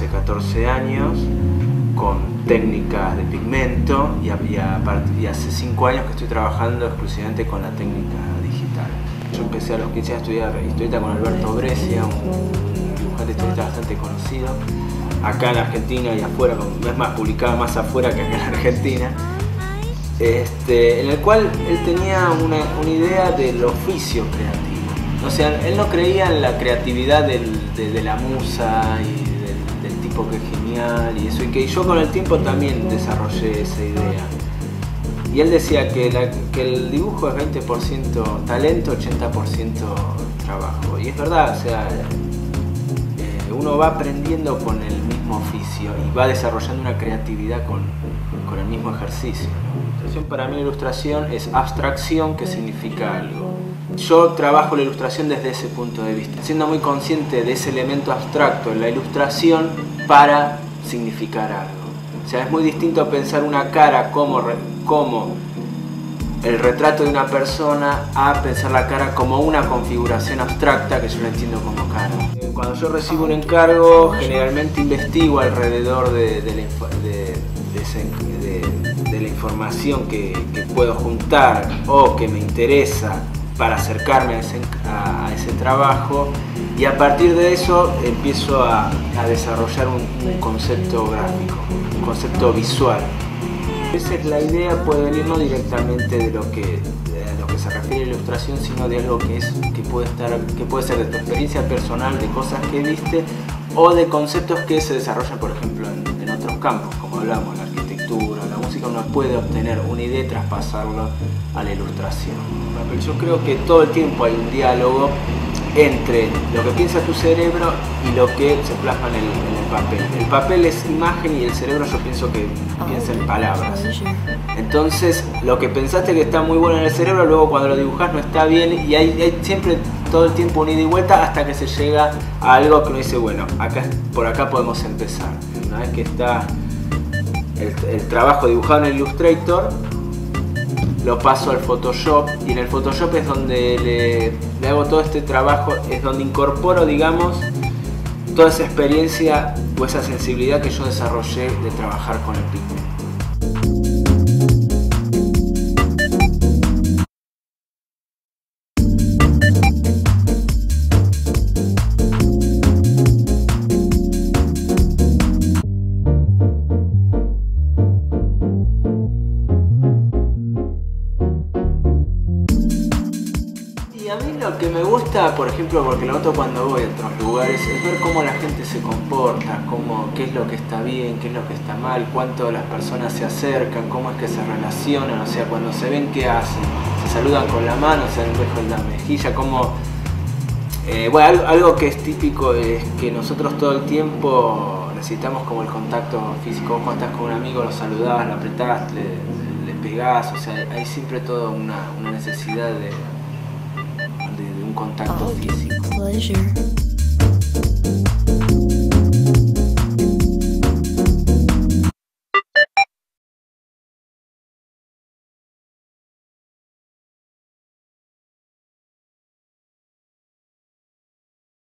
hace 14 años con técnicas de pigmento y hace 5 años que estoy trabajando exclusivamente con la técnica digital. Yo empecé a los 15 años a estudiar historieta con Alberto Brescia, un dibujante historieta bastante conocido, acá en Argentina y afuera, es más, publicaba más afuera que acá en Argentina, en el cual él tenía una idea del oficio creativo. O sea, él no creía en la creatividad de la musa y del tipo que es genial y eso, y que yo con el tiempo también desarrollé esa idea. Y él decía que el dibujo es 20% talento, 80% trabajo. Y es verdad, o sea, uno va aprendiendo con el mismo oficio y va desarrollando una creatividad con el mismo ejercicio. Para mí la ilustración es abstracción que significa algo. Yo trabajo la ilustración desde ese punto de vista, siendo muy consciente de ese elemento abstracto en la ilustración para significar algo. O sea, es muy distinto pensar una cara como el retrato de una persona a pensar la cara como una configuración abstracta que yo la entiendo como cara. Cuando yo recibo un encargo, generalmente investigo alrededor de la información que puedo juntar o que me interesa para acercarme a ese trabajo, y a partir de eso empiezo a desarrollar un concepto gráfico, un concepto visual. A veces la idea puede venir no directamente de lo que se refiere a la ilustración, sino de algo que puede ser de tu experiencia personal, de cosas que viste o de conceptos que se desarrollan, por ejemplo, en otros campos, como hablamos, la arquitectura, la música. Uno puede obtener una idea y traspasarlo a la ilustración. Yo creo que todo el tiempo hay un diálogo entre lo que piensa tu cerebro y lo que se plasma en el papel. El papel es imagen y el cerebro, yo pienso que piensa en palabras. Entonces, lo que pensaste que está muy bueno en el cerebro, luego cuando lo dibujas no está bien, y hay siempre todo el tiempo un ida y vuelta hasta que se llega a algo que uno dice, bueno, por acá podemos empezar. Una vez que está el trabajo dibujado en el Illustrator, lo paso al Photoshop, y en el Photoshop es donde le hago todo este trabajo, es donde incorporo, digamos, toda esa experiencia o esa sensibilidad que yo desarrollé de trabajar con el pigmento. A mí lo que me gusta, por ejemplo, porque lo noto cuando voy a otros lugares, es ver cómo la gente se comporta, qué es lo que está bien, qué es lo que está mal, cuánto las personas se acercan, cómo es que se relacionan, o sea, cuando se ven, qué hacen, se saludan con la mano, se dan un beso en la mejilla, bueno, algo que es típico es que nosotros todo el tiempo necesitamos como el contacto físico. Vos cuando estás con un amigo lo saludás, lo apretás, le pegás, o sea, hay siempre toda una necesidad de un contacto físico.